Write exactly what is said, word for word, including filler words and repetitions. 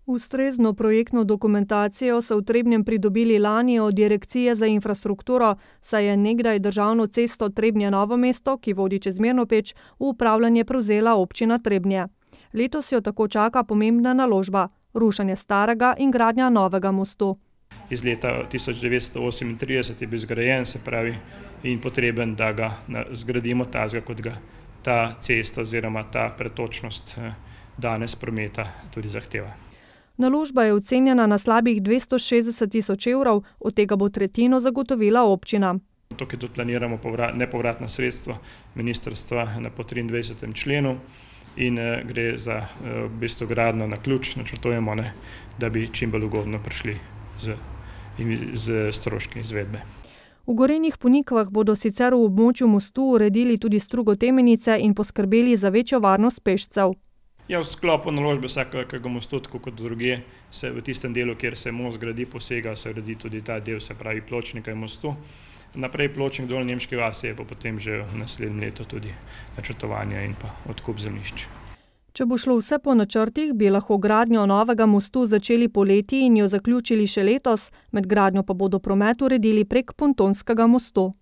Ustrezno projektno dokumentacijo so v Trebnjem pridobili lani od Direkcije za infrastrukturo, saj je nekdaj državno cesto Trebnje-Novo mesto, ki vodi čez Mirnopeč, v upravljanje prevzela občina Trebnje. Letos jo tako čaka pomembna naložba, rušenje starega in gradnja novega mostu. Iz leta tisoč devetsto osemintrideset je bil zgrajen, se pravi, in potreben, da ga zgradimo tazga, kot ga ta cesta oziroma ta pretočnost danes prometa tudi zahteva. Naložba je ocenjena na slabih dvesto šestdeset tisoč evrov, od tega bo tretjino zagotovila občina. Tukaj tudi planiramo nepovratna sredstva ministrstva po triindvajsetem členu in gre za v bistvu gradnjo na ključ, načrtujemo, da bi čim bolj ugodno prišli z, z stroški izvedbe. V Gorenjih Ponikvah bodo sicer v območju mostu uredili tudi strugo Temenice in poskrbeli za večjo varnost pešcev. Ja, v sklopu naložbe vsakega mostu, tako kot drugje, se v tistem delu, kjer se most gradi, posega, se uredi tudi ta del, se pravi pločnika in mostu. Naprej pločnik dol Nemške vasi je pa potem že v naslednjem letu tudi načrtovanje in pa odkup zemljišč. Če bo šlo vse po načrtih, bi lahko gradnjo novega mostu začeli poleti in jo zaključili še letos, med gradnjo pa bodo promet uredili prek pontonskega mostu.